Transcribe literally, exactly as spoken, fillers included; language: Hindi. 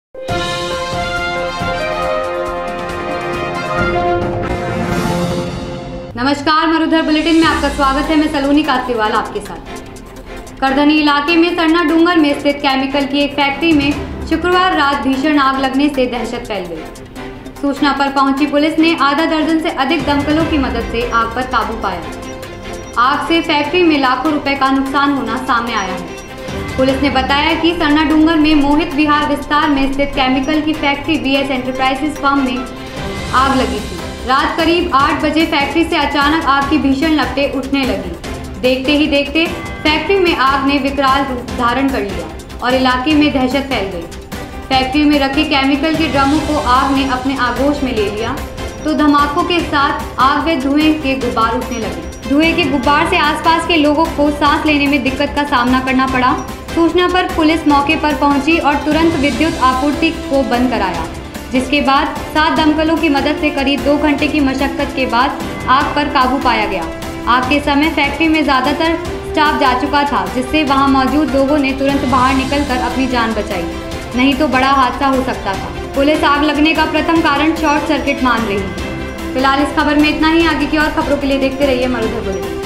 नमस्कार, मरुधर बुलेटिन में आपका स्वागत है। मैं सलोनी कासलीवाल आपके साथ। करधनी इलाके में सरना डूंगर में स्थित केमिकल की एक फैक्ट्री में शुक्रवार रात भीषण आग लगने से दहशत फैल गई। सूचना पर पहुंची पुलिस ने आधा दर्जन से अधिक दमकलों की मदद से आग पर काबू पाया। आग से फैक्ट्री में लाखों रुपए का नुकसान होना सामने आया है। पुलिस ने बताया कि सरना डूंगर में मोहित विहार विस्तार में स्थित केमिकल की फैक्ट्री बीएस एंटरप्राइजेस फर्म में आग लगी थी। रात करीब आठ बजे फैक्ट्री से अचानक आग की भीषण लपटें उठने लगी। देखते ही देखते फैक्ट्री में आग ने विकराल रूप धारण कर लिया और इलाके में दहशत फैल गई। फैक्ट्री में रखे केमिकल के ड्रमों को आग ने अपने आगोश में ले लिया तो धमाकों के साथ आग व धुएं के गुब्बार उठने लगे। धुएं के गुब्बार से आसपास के लोगों को सांस लेने में दिक्कत का सामना करना पड़ा। सूचना पर पुलिस मौके पर पहुंची और तुरंत विद्युत आपूर्ति को बंद कराया, जिसके बाद सात दमकलों की मदद से करीब दो घंटे की मशक्कत के बाद आग पर काबू पाया गया। आग के समय फैक्ट्री में ज्यादातर स्टाफ जा चुका था, जिससे वहां मौजूद लोगों ने तुरंत बाहर निकलकर अपनी जान बचाई, नहीं तो बड़ा हादसा हो सकता था। पुलिस आग लगने का प्रथम कारण शॉर्ट सर्किट मान रही है। फिलहाल इस खबर में इतना ही। आगे की और खबरों के लिए देखते रहिए मरुधर बुलेटिन।